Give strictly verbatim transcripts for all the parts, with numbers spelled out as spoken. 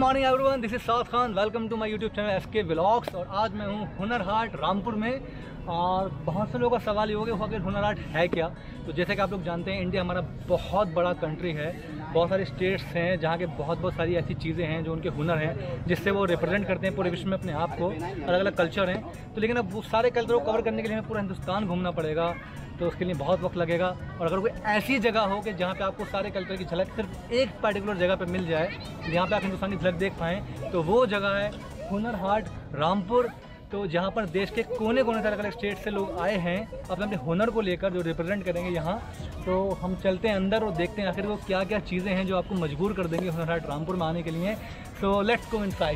Morning everyone, this is Saad Khan. Welcome to my YouTube channel SK vlogs. और आज मैं हूँ हुनर हाट रामपुर में। और बहुत से लोगों का सवाल ये होगा कि आखिर हुनर हाट है क्या। तो जैसे कि आप लोग जानते हैं, इंडिया हमारा बहुत बड़ा कंट्री है, बहुत सारे स्टेट्स हैं जहाँ के बहुत बहुत सारी ऐसी चीज़ें हैं जो उनके हुनर हैं, जिससे वो रिप्रेजेंट करते हैं पूरे विश्व में अपने आप को। अलग अलग कल्चर हैं। तो लेकिन अब वो सारे कल्चर को कवर करने के लिए हमें पूरा हिंदुस्तान घूमना पड़ेगा, तो उसके लिए बहुत वक्त लगेगा। और अगर कोई ऐसी जगह हो कि जहाँ पे आपको सारे कल्चर की झलक सिर्फ एक पर्टिकुलर जगह पे मिल जाए, जहाँ पे आप हिंदुस्तानी झलक देख पाएँ, तो वो जगह है हुनर हाट रामपुर। तो जहाँ पर देश के कोने कोने से अलग अलग स्टेट से लोग आए हैं अपने अपने हुनर को लेकर, जो रिप्रेजेंट करेंगे यहाँ। तो हम चलते हैं अंदर और देखते हैं आखिर वो क्या क्या चीज़ें हैं जो आपको मजबूर कर देंगे हुनर हाट रामपुर में आने के लिए। So let's go inside.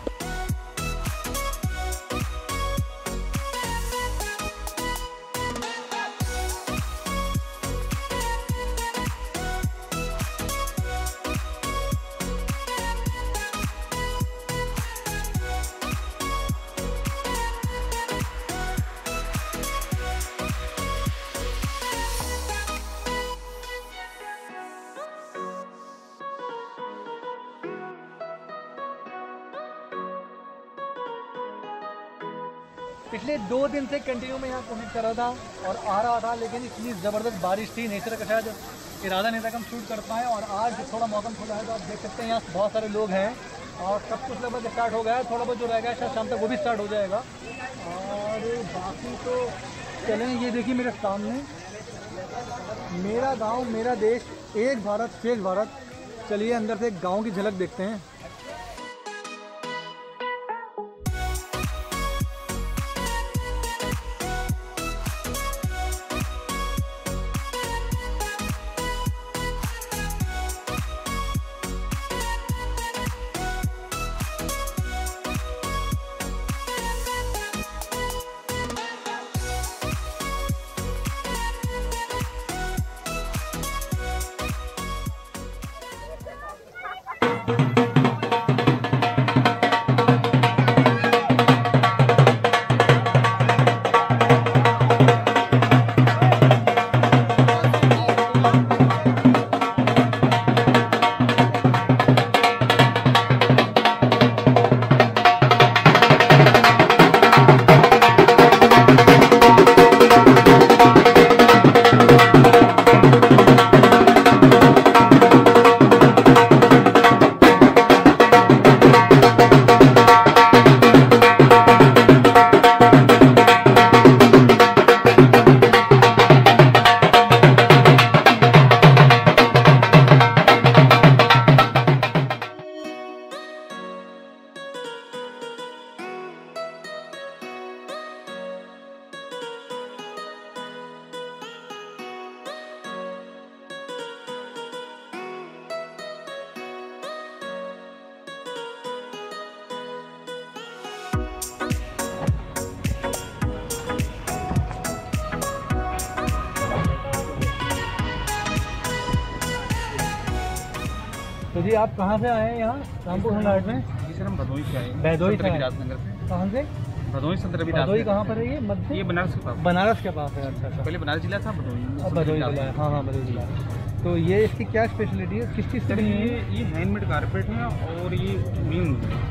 पिछले दो दिन से कंटिन्यू में यहाँ कोशिश कर रहा था और आ रहा था, लेकिन इतनी ज़बरदस्त बारिश थी, नेचर का शायद इरादा नहीं था कि हम शूट कर पाएँ। और आज थोड़ा मौसम खुला है तो आप देख सकते हैं यहाँ बहुत सारे लोग हैं और सब कुछ लगभग स्टार्ट हो गया है। थोड़ा बहुत जो रह गया है शायद शाम तक वो भी स्टार्ट हो जाएगा। और बाकी तो चलें, ये देखिए मेरे सामने, मेरा गाँव मेरा देश, एक भारत श्रेष्ठ भारत। चलिए अंदर से एक गाँव की झलक देखते हैं। तो जी आप कहाँ से आए हैं यहाँ रामपुर हुनर हाट में? जी सर, हम भदोई से आए हैं। भदोई से? विराटनगर से। कहाँ से? भदोई संत रविदास। भदोई कहाँ पर है ये? मध्य? ये बनारस के पास। बनारस के पास है। अच्छा अच्छा। पहले बनारस जिला था, भदोई। भदोई जिला है। हाँ हाँ भदोई जिला है। तो ये इसकी क्या स्पेशलिटी है, किस चीज़ से? ये ये हैंडमेड कारपेट है और ये मीन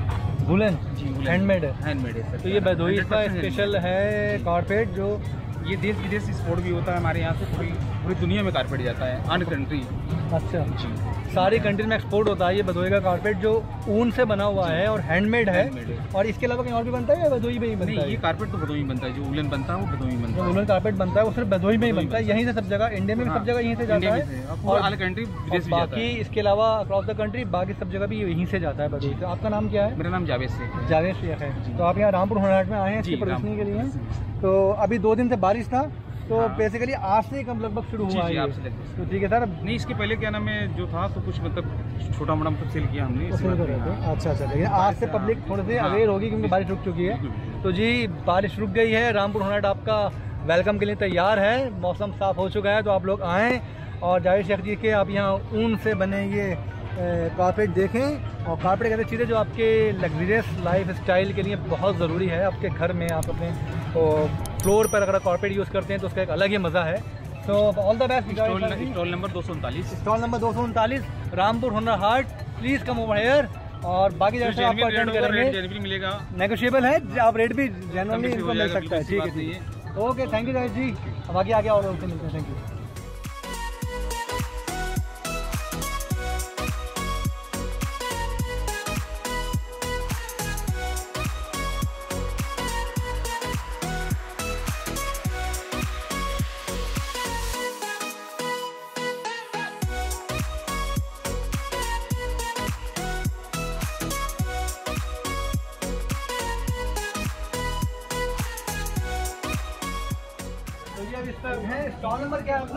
वुलन जी हैंडमेड है। हैंडमेड है सर। तो ये भदोई का स्पेशल है कारपेट, जो ये देश विदेश एक्सपोर्ट भी होता है हमारे यहाँ से, पूरी पूरी दुनिया में कारपेट जाता है, आन कंट्री। अच्छा जी, सारी कंट्री में एक्सपोर्ट होता है ये भदोई का कारपेट, जो ऊन से बना हुआ है और हैंडमेड है। और इसके अलावा कहीं और भी बनता है या भदोई में ही बनता है? ये कारपेट तो भदोई में बनता है, जो वुलन बनता है वो भदोई में बनता है। जो वुलन कारपेट बनता है वो सिर्फ भदोई में ही बनता है, यहीं से सब जगह, इंडिया में भी सब जगह यहीं से जाता है। और ऑल कंट्री विदेश भी जाता है। बाकी इसके अलावा अक्रॉस द कंट्री बाकी सब जगह भी यहीं से जाता है भदोई से। आपका नाम क्या है? मेरा नाम जावेद शेख है। जावेद शेख है। तो आप यहाँ रामपुर हुनर हाट में आए हैं इसकी प्रदर्शनी के लिए। तो अभी दो दिन से बारिश था, तो हाँ। बेसिकली आज से कम लगभग शुरू हुआ है। तो ठीक है सर। नहीं, इसके पहले क्या नाम है जो था, तो कुछ मतलब छोटा मोटा मतलब सेल किया हमने। अच्छा अच्छा, लेकिन आज से पब्लिक थोड़े से अवेयर होगी क्योंकि बारिश रुक चुकी है। तो जी बारिश रुक गई है, रामपुर हुनर हाट आपका वेलकम के लिए तैयार है, मौसम साफ़ हो चुका है। तो आप लोग आएँ और जावेद शेख जी के आप यहाँ ऊन से बने ये कारपेट देखें। और कारपेट ऐसी चीज़ है जो आपके लग्जरियस लाइफ स्टाइल के लिए बहुत ज़रूरी है। आपके घर में आप अपने फ्लोर पर अगर कारपेट यूज़ करते हैं तो उसका एक अलग ही मज़ा है। तो all the best. Stall number दो सौ उनतालीस स्टॉल नंबर दो सौ उनतालीस Rampur Hunar Haat. Please come over here. और बाकी जैसे आपको अटेंड करेंगे, मिलेगा, नेगोशिएबल है, आप रेट भी जनरली इनको मिल सकता है। ठीक है ठीक है, ओके थैंक यू जी। अब आगे आगे और मिलते हैं, थैंक यू। स्टॉल नंबर क्या है अपना?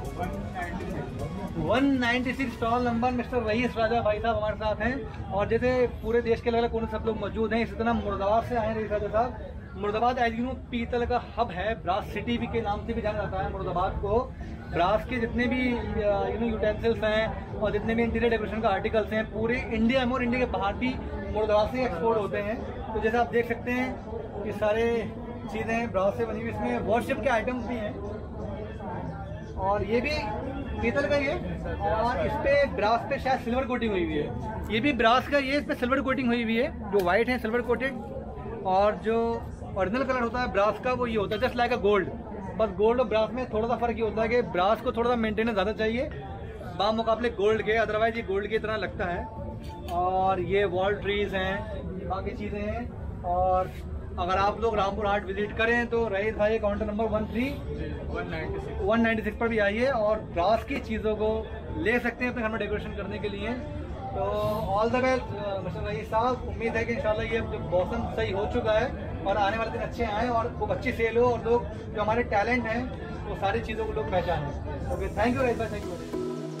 One ninety six stall number. Mister Raees Raja भाई साहब हमारे साथ हैं, और जैसे पूरे देश के अलग अलग कोने सब लोग मौजूद हैं, इसी तरह मुर्दाबाद से आए हैं रईस राजा साहब। मुर्दाबाद एज यू नो पीतल का हब है, ब्रास सिटी भी के नाम से भी जाना जाता है मुर्दाबाद को। ब्रास के जितने भी यू नो यूटेंसिल्स हैं और जितने भी इंटीरियर डेकोरेशन का आर्टिकल्स हैं, पूरे इंडिया में और इंडिया के बाहर भी मुर्दाबाद से एक्सपोर्ट होते हैं। तो जैसे आप देख सकते हैं ये सारे चीज़ें ब्रास से बनी हुई, इसमें वॉरशिप के आइटम्स भी हैं, और ये भी पीतल का ही है, और इस पे ब्रास पे शायद सिल्वर कोटिंग हुई हुई है। ये भी ब्रास का, ये इस पे सिल्वर कोटिंग हुई हुई है, जो वाइट है सिल्वर कोटेड, और जो ओरिजिनल कलर होता है ब्रास का वो ये होता है जस्ट लाइक अ गोल्ड। बस गोल्ड और ब्रास में थोड़ा सा फर्क ये होता है कि ब्रास को थोड़ा सा मेंटेनेंस ज़्यादा चाहिए बामुकाबले गोल्ड के, अदरवाइज ये गोल्ड की तरह लगता है। और ये वॉल ट्रीज हैं, बाकी चीज़ें हैं। और अगर आप लोग रामपुर हाट विजिट करें तो रईस भाई counter number one three one ninety six पर भी आइए और ब्रास की चीज़ों को ले सकते हैं अपने घर में डेकोरेशन करने के लिए। तो all the best mister Raees साहब, उम्मीद है कि इंशाल्लाह ये जो मौसम सही हो चुका है और आने वाले दिन अच्छे आएँ और खूब अच्छी सेल हो, और लोग जो हमारे टैलेंट हैं वो सारी चीज़ों को लोग पहचानें। ओके थैंक यू रईस भाई, थैंक यू।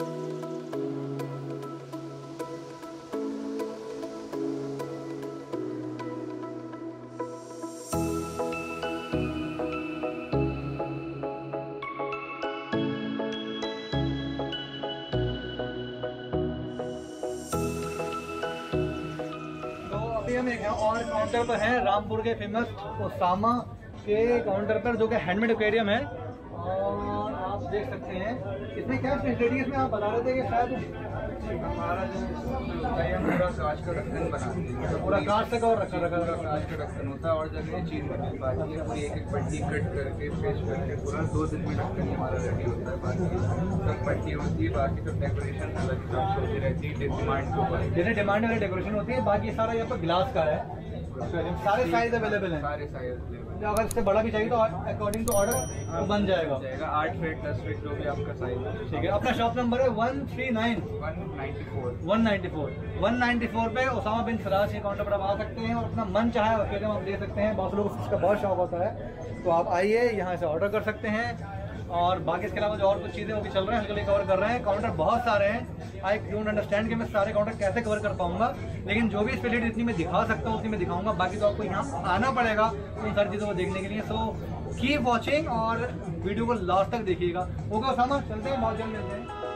हम एक और काउंटर पर हैं रामपुर के फेमस ओसामा के काउंटर पर, जो कि हैंडमेड एक्वेरियम है। और आप देख सकते हैं इसमें क्या स्पेशलिटी है, इसमें आप बता रहे थे कि शायद हमारा जो पूरा कांच का ढक्कन बनाते हैं, पूरा कांच का और रखा रखा पूरा कांच का ढक्कन होता है, और जब ये चीज़ बनती बाकी है पूरी एक एक पट्टी कट करके पेश करके पूरा दो दिन में ढक्कन हमारा रेडी होता है। बाकी सब पट्टी होती है, बाकी सब डेकोरेशन अलग हिसाब से होती रहती है डिमांड के ऊपर, जैसे डिमांड वाली डेकोरेशन होती है। बाकी सारा यहाँ पर ग्लास का है, सारे साइज अवेलेबल हैं, सारे साइज अवेलेबल। अगर इससे बड़ा भी चाहिए तो अकॉर्डिंग टू ऑर्डर तो बन जाएगा जाएगा आठ फीट दस फीट जो भी आपका साइज है। ठीक है, अपना शॉप नंबर है one three nine one ninety four one ninety four one ninety four पे ओसामा बिन सराज के काउंटर पर आप आ सकते हैं और अपना मन चाहे अकेले आप दे सकते हैं। बहुत लोगों को इसका बहुत शौक होता है, तो आप आइए यहाँ से ऑर्डर कर सकते हैं। और बाकी इसके अलावा जो और कुछ चीज़ें वो भी चल रहे हैं, हल्के कवर कर रहे हैं। काउंटर बहुत सारे हैं, आई डोंट अंडरस्टैंड कि मैं सारे काउंटर कैसे कवर कर पाऊंगा, लेकिन जो भी स्पेशलिटी इतनी मैं दिखा सकता हूँ उतनी मैं दिखाऊंगा। बाकी तो आपको यहाँ आना पड़ेगा उन सारी चीज़ों को देखने के लिए। सो कीप वॉचिंग और वीडियो को लास्ट तक देखिएगा। ओके ओसामा, चलते हैं, बहुत जल्द मिलते हैं।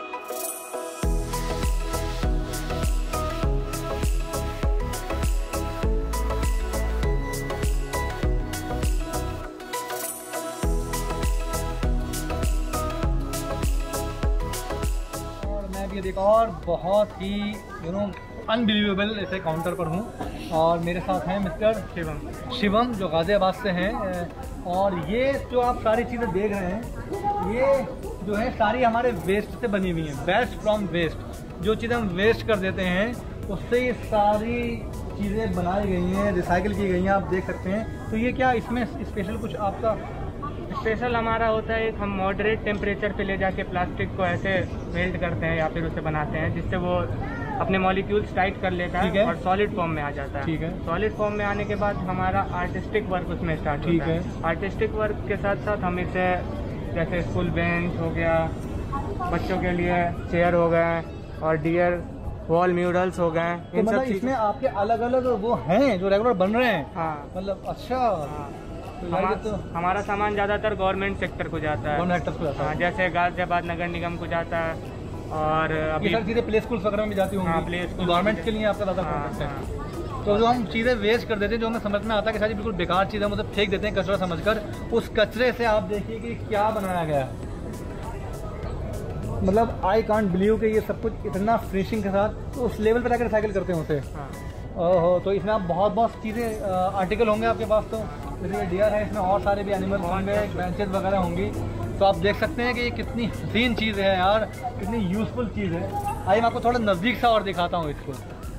ये देखो, और बहुत ही यू नो अनबिलीवेबल ऐसे काउंटर पर हूँ, और मेरे साथ हैं मिस्टर शिवम शिवम जो गाज़ियाबाद से हैं। और ये जो आप सारी चीज़ें देख रहे हैं, ये जो है सारी हमारे वेस्ट से बनी हुई हैं, बेस्ट फ्रॉम वेस्ट। जो चीज़ें हम वेस्ट कर देते हैं उससे ये सारी चीज़ें बनाई गई हैं, रिसाइकिल की गई हैं, आप देख सकते हैं। तो ये क्या इसमें स्पेशल कुछ आपका स्पेशल हमारा होता है, हम मॉडरेट टेम्परेचर पे ले जाके प्लास्टिक को ऐसे मेल्ट करते हैं या फिर उसे बनाते हैं जिससे वो अपने मॉलिक्यूल्स टाइट कर लेता है, है और सॉलिड फॉर्म में आ जाता है। ठीक है, सॉलिड फॉर्म में आने के बाद हमारा आर्टिस्टिक वर्क उसमें स्टार्ट होता है। आर्टिस्टिक वर्क के साथ साथ हम इसे जैसे स्कूल बेंच हो गया, बच्चों के लिए चेयर हो गए, और डियर वॉल म्यूरल्स हो गए, तो इन सब इसमें आपके अलग अलग वो हैं जो रेगुलर बन रहे हैं। हाँ, मतलब अच्छा। हाँ। तो हमारा, तो हमारा सामान ज़्यादातर गवर्नमेंट सेक्टर को जाता है, गवर्नमेंट सेक्टर को जाता है। हाँ, जैसे गाजियाबाद नगर निगम को जाता है, और अभी सर चीज़ें प्ले स्कूल्स वगैरह में जाती होंगी। हाँ, प्ले स्कूल गवर्नमेंट के लिए आपका ज़्यादा कॉन्टेक्ट है। तो जो हम चीज़ें वेस्ट कर देते हैं, जो हमें समझ में आता है कि सारी बिल्कुल बेकार चीज़ें मतलब फेंक देते हैं कचरा समझकर, उस कचरे से आप देखिए कि क्या बनाया गया है। मतलब आई कांट बिलीव कि ये सब कुछ इतना फिनिशिंग के साथ तो उस लेवल पर जाकर रिसाइकिल करते हैं उसे। हाँ। ओहो, तो इसमें आप बहुत बहुत चीज़ें आर्टिकल होंगे आपके पास, तो जैसे डियर है, इसमें और सारे भी एनिमल होंगे, बेंचेस वगैरह होंगी। तो आप देख सकते हैं कि ये कितनी हसीन चीज़ है यार, कितनी यूज़फुल चीज़ है। आइए मैं आपको थोड़ा नज़दीक से और दिखाता हूँ इसको।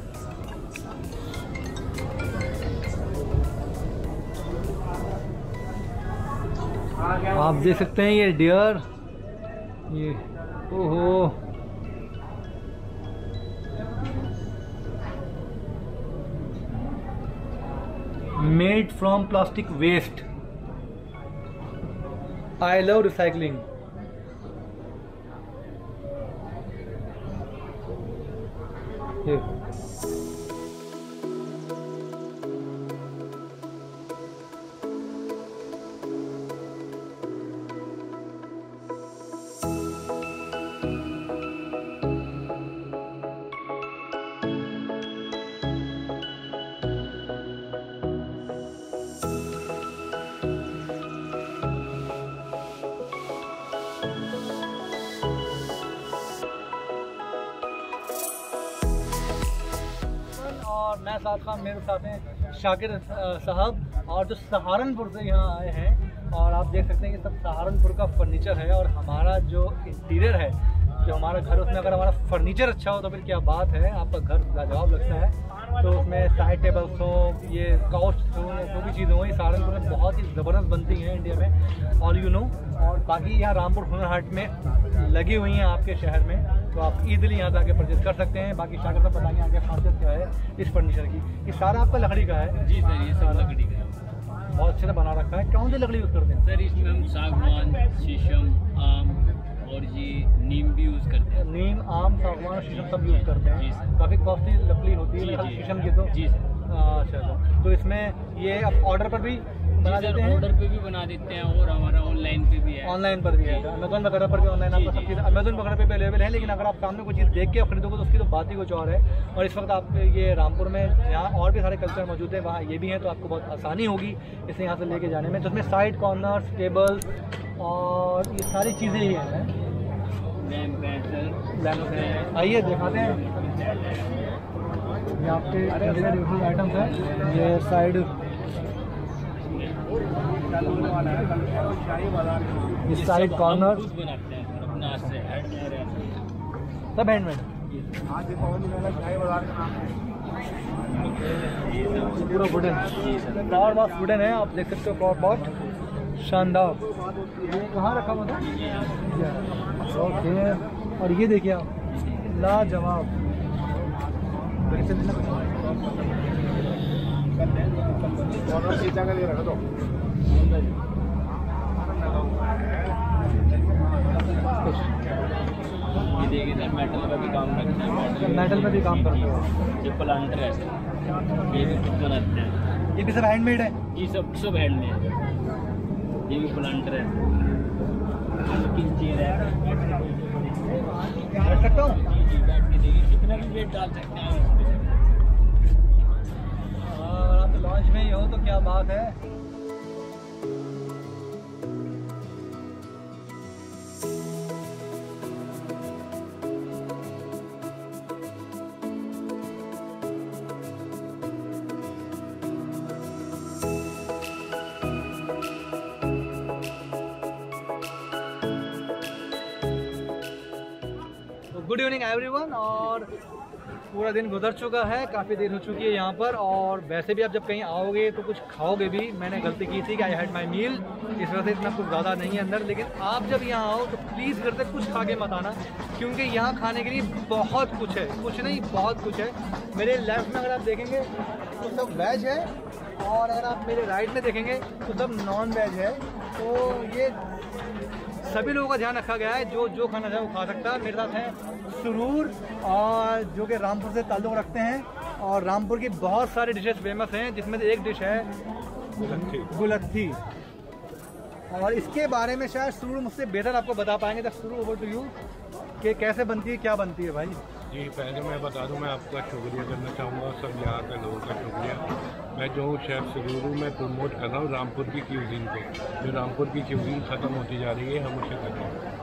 आप देख सकते हैं ये डियर, ये ओहो, made from plastic waste. I love recycling. और मैं साथ साथ मेरे साथ हैं शाकिर साहब, और जो सहारनपुर से यहाँ आए हैं। और आप देख सकते हैं कि सब सहारनपुर का फर्नीचर है, और हमारा जो इंटीरियर है, जो हमारा घर, उसमें अगर हमारा फर्नीचर अच्छा हो तो फिर क्या बात है, आपका घर लाजवाब लगता है। तो उसमें साइड टेबल्स हो, ये काउच हो, या जो भी चीज़ें हो, ये सहारनपुर में बहुत ही ज़बरदस्त बनती हैं इंडिया में, ऑल यू नो। और बाकी यहाँ रामपुर हुनर हाट में लगी हुई हैं आपके शहर में, तो आप इजीली यहाँ से आके परचेज कर सकते हैं। बाकी शाकिर साहब बताएंगे आगे खासियत क्या है इस फर्नीचर की। ये सारा आपका लकड़ी का है? जी सर, ये सब लकड़ी का है, बहुत अच्छे से बना रखा है। कौन सी लकड़ी यूज़ करते हैं सर? इसमें हम सागवान, शीशम, आम और ये नीम भी यूज़ करते हैं। नीम, आम, सागवान, शीशम सब यूज़ करते हैं। जी सर। काफ़ी कॉस्टली लकड़ी होती है जी, जी। शीशम की तो। जी सर। अच्छा अच्छा, तो इसमें ये आप ऑर्डर पर भी बना देते हैं? ऑर्डर पे भी बना देते हैं, और हमारा ऑनलाइन पे भी है। ऑनलाइन पर भी है, अमेजोन वगैरह पर भी ऑनलाइन आपको सब चीज़ अमेजोन वगैरह पे भी अवेलेबल है। लेकिन अगर आप सामने कोई चीज़ देख के खरीदोगे तो उसकी तो बात ही कुछ और है। और इस वक्त आप ये रामपुर में यहाँ और भी सारे कल्चर मौजूद है, वहाँ ये भी हैं, तो आपको बहुत आसानी होगी इसे यहाँ से लेके जाने में। तो उसमें साइड कॉर्नर्स, टेबल्स और ये सारी चीज़ें ही हैं। आइए दिखाते हैं, ये आपके आइटम्स हैं। ये साइड, ये साइड कॉर्नर सब हैंडमेड, पूरा वुडन, फ्लावर पॉट वुडन है। आप देख सकते हो फ्लावर पॉट, शानदार। ये कहाँ रखा हुआ था? ओके, और ये देखिए आप, लाजवाब। ये देखिए सर, मेटल का भी काम करते हैं। मेटल में भी काम करते हो? ये प्लांटर है सर, ये भी खुद बनाते हैं। ये भी सब हैंडमेड है? ये सब सब हैंडमेड है। ये भी प्लांटर है, चेयर है, बैठ सकता हूँ? बैठ के देखिए कितना भी वेट डाल सकते हैं। और आप लॉन्च में ही हो तो क्या बात है। Good evening everyone. और पूरा दिन गुजर चुका है, काफ़ी देर हो चुकी है यहाँ पर। और वैसे भी आप जब कहीं आओगे तो कुछ खाओगे भी। मैंने गलती की थी कि आई हैड माई मील, इस वजह से इतना कुछ ज़्यादा नहीं है अंदर। लेकिन आप जब यहाँ आओ तो प्लीज़ घर से कुछ खा के मत आना, क्योंकि यहाँ खाने के लिए बहुत कुछ है, कुछ नहीं बहुत कुछ है। मेरे लेफ्ट में अगर आप देखेंगे तो सब वेज है, और अगर आप मेरे राइट में देखेंगे तो सब नॉन वेज है। तो ये सभी लोगों का ध्यान रखा गया है, जो जो खाना चाहे वो खा सकता है। मेरे साथ हैं सुरूर, और जो कि रामपुर से ताल्लुक़ रखते हैं, और रामपुर की बहुत सारी डिशेस फेमस हैं, जिसमें से एक डिश है गुलत्थी। और इसके बारे में शायद सुरूर मुझसे बेहतर आपको बता पाएंगे। तो सुरूर, ओवर टू यू, कि कैसे बनती है, क्या बनती है भाई? जी, पहले मैं बता दूं, मैं आपका शुक्रिया करना चाहूँगा, सब यहाँ के लोगों का शुक्रिया। मैं जो शेफ़ सुरूर हूँ, मैं प्रमोट कर रहा हूँ रामपुर की क्यूजीन को। जो रामपुर की क्यूजीन ख़त्म होती जा रही है, हम उसे कर रहे हैं।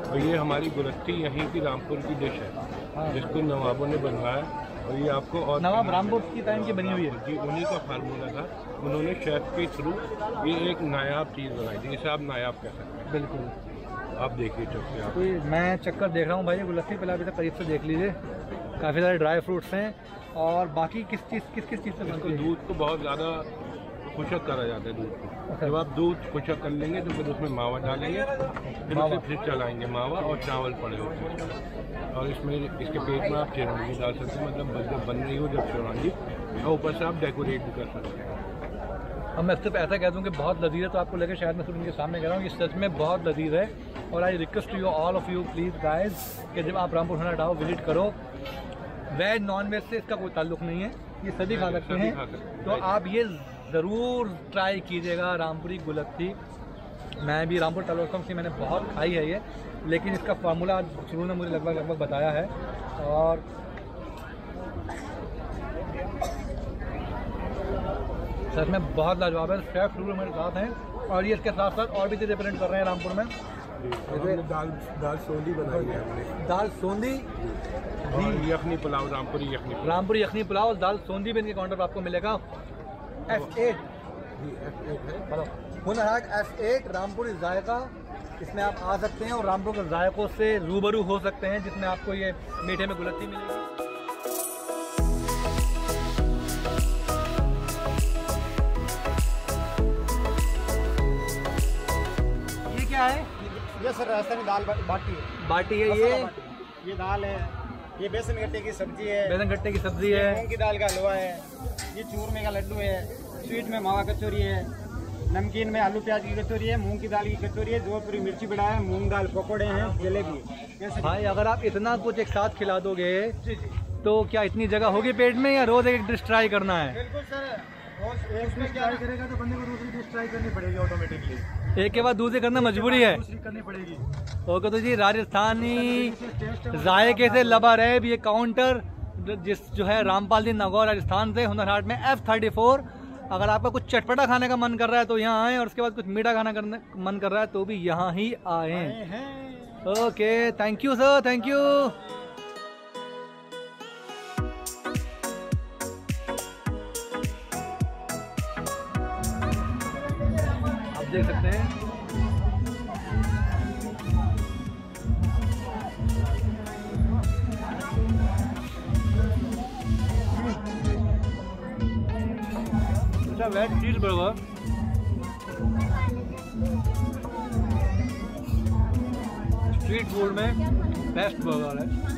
और ये हमारी गुलत्ती यहीं की रामपुर की डिश है जिसको नवाबों ने बनवाया और ये आपको और नवाब रामपुर की टाइम की बनी हुई है जी, उन्हीं का फार्मूला था। उन्होंने शेफ के थ्रू ये एक नायाब चीज़ बनाई थी, जिसे आप नायाब कह सकते हैं। बिल्कुल, आप देखिए चक्कर आप तो मैं चक्कर देख रहा हूँ भाई, गुलत्ती पहले अभी तक करीब से देख लीजिए, काफ़ी सारे ड्राई फ्रूट्स हैं। और बाकी किस चीज़ किस किस चीज़ से इसको बनती है? दूध को बहुत ज़्यादा खुशक करा जाता है दूध को। जब आप दूध खुशक कर लेंगे तो फिर उसमें मावा डालेंगे, फिर उसे फिर चलाएंगे मावा और चावल पड़े होते हैं। और इसमें इसके पेट में आप चिरौंजी डाल सकते हैं, मतलब जब बन रही हो जब चिरौंजी, और ऊपर से आप डेकोरेट भी कर सकते हैं। अब मैं सिर्फ ऐसा कह दूँ कि बहुत लजीज है, तो आपको लगे शायद मैं सिर्फ उनके सामने कह रहा हूँ, ये सच में बहुत लजीज है। और I request to you all of you please guys कि जब आप रामपुर हुनर हाट आओ विजिट करो। वेज नॉन वेज से इसका कोई ताल्लुक नहीं है, ये सभी खा सकते हैं। तो आप ये ज़रूर ट्राई कीजिएगा रामपुरी गुलत्ती। मैं भी रामपुर टलोसम से मैंने बहुत खाई है ये, लेकिन इसका फार्मूला आज शुरू ने मुझे लगभग लगभग बताया है। और सच में बहुत लाजवाब है। शेफ शुरू मेरे साथ हैं और ये इसके साथ साथ और भी चीज़ें प्रेजेंट कर रहे हैं रामपुर में। हमने दाल दाल सोंदी बनाई है हमने, दाल सोंदी, और यखनी पुलाव, रामपुरी यखनी पुलाव। रामपुरी यखनी पुलाव और दाल सोंदी भी इनके काउंटर पर आपको मिलेगा। F eight Hunar Haat F eight रामपुरी जायका, इसमें आप आ सकते हैं और रामपुर के जायकों से रूबरू हो सकते हैं, जिसमें आपको ये मीठे में गुलत्ती मिलेगी। ये क्या है? ये सर राजस्थानी दाल बा- बाटी है। बाटी है ये, ये दाल है, ये बेसन गट्टे की सब्जी है, बेसन गट्टे की सब्जी ये है, मूंग की दाल का हलवा है, ये चूरमे का लड्डू है, स्वीट में मावा कचौरी है, नमकीन में आलू प्याज की कचौरी है, मूंग की दाल की कचौरी है, जोधपुरी मिर्ची बड़ा है, मूंग दाल पकौड़े हैं, जलेबी है। भाई अगर आप इतना कुछ एक साथ खिला दोगे तो क्या इतनी जगह होगी पेट में, या रोज एक डिश ट्राई करना है? बिल्कुल सर, रोज एक डिश ट्राई करेगा तो बंदे को दूसरी डिश ट्राई करनी पड़ेगी ऑटोमेटिकली, एक के बाद दूसरे करना मजबूरी है। दूसरी करनी पड़ेगी। ओके तो जी, राजस्थानी जायके से लबा रहे भी ये काउंटर जिस जो है रामपाल जी नागौर राजस्थान से, हुनर हाट में एफ थर्टी फोर। अगर आपका कुछ चटपटा खाने का मन कर रहा है तो यहाँ आएँ, और उसके बाद कुछ मीठा खाना करने मन कर रहा है तो भी यहाँ ही आएँ। Okay, thank you sir, thank you. आप देख सकते हैं veg cheese burger, street food में बेस्ट बर्गर है।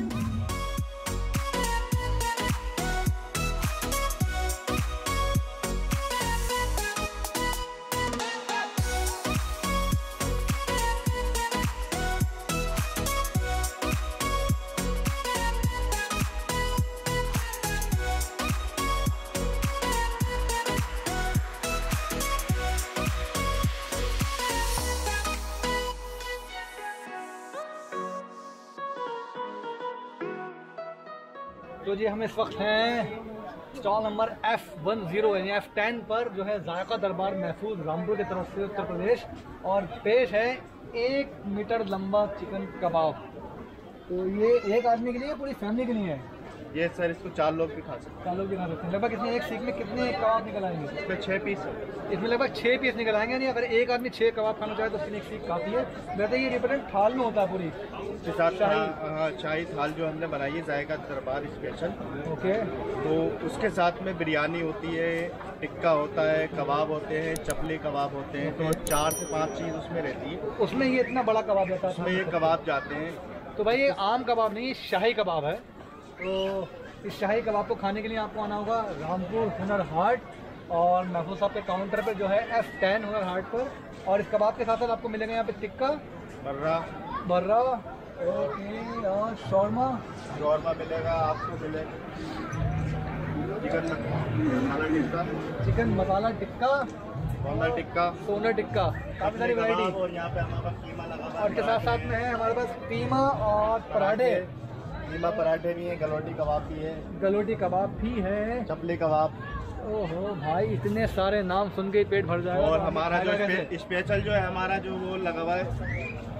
तो जी हम इस वक्त हैं stall number F one zero यानी एफ टेन पर, जो है जायका दरबार महफूज रामपुर की तरफ से उत्तर प्रदेश, और पेश है एक मीटर लंबा चिकन कबाब। तो ये एक आदमी के लिए, पूरी फैमिली के लिए है? ये सर इसको चार लोग भी खा सकते चार लोग भी खा सकते हैं। लगभग कितने एक सीख में कितने कबाब निकल आएंगे? हैं। इसमें छः पीस है। इसमें लगभग छः पीस निकल आएंगे। नहीं, अगर एक आदमी छः कबाब खाना चाहे तो उसके लिए एक सीख काफ़ी है। वैसे ये रिप्रेजेंट थाल में होता है पूरी इसके साथ हाँ शाही थाल जो हमने बनाई है जायका दरबार स्पेशल, ओके। तो उसके साथ में बिरयानी होती है, टिक्का होता है, कबाब होते हैं, चपले कबाब होते हैं, तो चार से पाँच चीज़ उसमें रहती है। उसमें ये इतना बड़ा कबाब रहता है? उसमें ये कबाब जाते हैं। तो भाई ये आम कबाब नहीं, ये शाही कबाब है। तो इस शाही कबाब को खाने के लिए आपको आना होगा रामपुर हुनर हाट, और महफूज साहब के काउंटर पे जो है एफ टेन हुनर हाट पर। और इस कबाब के साथ साथ आपको मिलेगा यहाँ पे टिक्का, बर्रा बर्रा, ओके, और शौरमा, शौरमा मिलेगा, आपको मिलेगा चिकन मसाला टिक्का, चिकन मसाला टिक्का, सोना टिक्का, सोना टिक्का, काफ़ी सारी वैरायटी। और यहाँ पे हमारे पास कीमा लगा हुआ है। और के साथ साथ में है हमारे पास कीमा और पराठे, कीमा पराठे भी हैं, गलोटी कबाब भी है, गलोटी कबाब भी है, चपले कबाब। ओहो भाई, इतने सारे नाम सुन के ही पेट भर जाएगा। और तो हमारा जो खाएगा स्पे, कैसे? स्पेशल जो है हमारा जो वो लगा हुआ है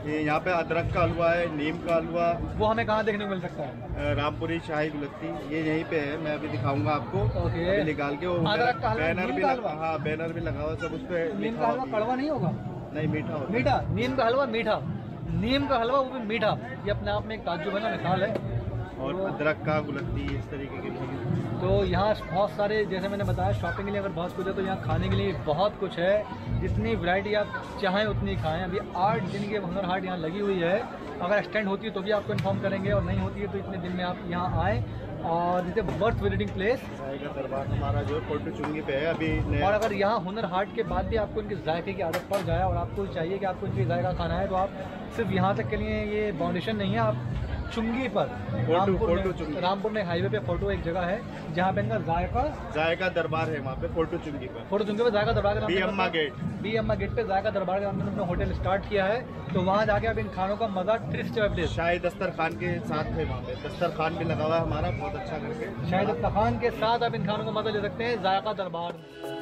ये यहाँ पे अदरक का हलवा है, नीम का हलवा। वो हमें कहाँ देखने को मिल सकता है? रामपुरी शाही गुलत्ती, ये यहीं पे है, मैं अभी दिखाऊंगा आपको। ओके। अभी निकाल के वो अदरक का हलवा, बैनर नीम भी का लगा, हाँ बैनर भी लगा हुआ सब उस पे। नीम का हलवा कड़वा नहीं होगा? नहीं, मीठा होगा। मीठा, नीम का हलवा मीठा, नीम का हलवा वो भी मीठा, ये अपने आप में एक ताज्जुब है ना, मिसाल है। और अदरक का गुलत्ती इस तरीके के भी। तो यहाँ बहुत सारे, जैसे मैंने बताया, शॉपिंग के लिए अगर बहुत कुछ है तो यहाँ खाने के लिए बहुत कुछ है, जितनी वैरायटी आप चाहें उतनी खाएं। अभी आठ दिन की हुनर हाट यहाँ लगी हुई है, अगर एक्सटेंड होती है तो भी आपको इन्फॉर्म करेंगे, और नहीं होती है तो इतने दिन में आप यहाँ आएँ। और जैसे वर्थ विजिटिंग प्लेस जायका दरबार हमारा जो फोर्टू चुंगी पे है अभी नया। और अगर यहाँ हुनर हाट के बाद भी आपको इनके जायके की आदत पड़ जाए और आपको चाहिए कि आपको इनकी जायका खाना है, तो आप सिर्फ यहाँ तक के लिए ये फाउंडेशन नहीं है, आप चुंगी पर रामपुर में, रामपुर में हाईवे पे फोटो एक जगह है जहाँ पे इनका जायका जायका दरबार है, वहाँ पे फोटो चुंगी पर। फोटो चुंगी पर जायका दरबार के बी अम्मा गेट, बी अम्मा गेट पे जायका दरबार के नाम से अपना होटल स्टार्ट किया है। तो वहाँ जाके आप इन खानों का मजा थ्री सिक्सटी फाइव शाही दस्तरखान के साथ है, वहाँ पे दस्तरखान भी लगा हुआ है हमारा, बहुत अच्छा करके। शाही दस्तरखान के साथ आप इन खानों का मजा ले सकते हैं जायका दरबार।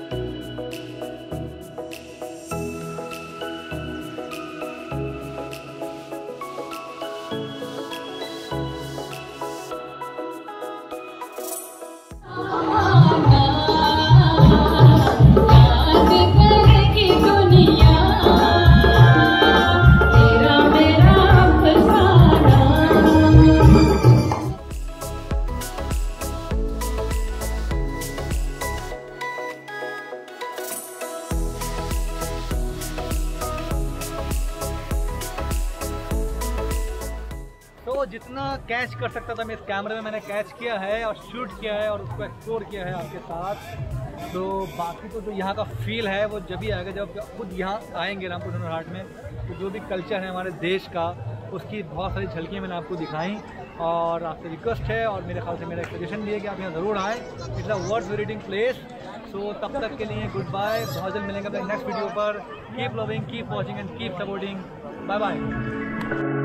तो जितना कैच कर सकता था मैं इस कैमरे में मैंने कैच किया है और शूट किया है और उसको एक्सप्लोर किया है आपके साथ। तो बाकी तो जो यहाँ का फील है वो जब भी आएगा जब खुद यहाँ आएंगे रामपुर हुनर हाट में, तो जो भी कल्चर है हमारे देश का उसकी बहुत सारी झलकियाँ मैंने आपको दिखाई। और आपसे रिक्वेस्ट है और मेरे ख्याल से मेरा एक सजेशन भी है कि आप यहाँ ज़रूर आएँ, it's a worth visiting place. So तब तक के लिए गुड बाय, बहुत जल्द मिलेंगे अपने नेक्स्ट वीडियो पर। Keep loving, keep watching and keep supporting. Bye bye.